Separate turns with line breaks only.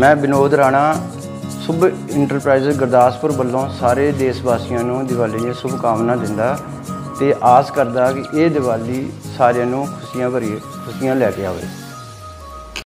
मैं विनोद राणा शुभ इंटरप्राइज गुरदासपुर वालों सारे देशवासियों को दिवाली दी शुभकामना दिंदा ते आस करदा कि ये दिवाली सारिਆਂ ਨੂੰ खुशियां भरी खुशियां लैके आवे।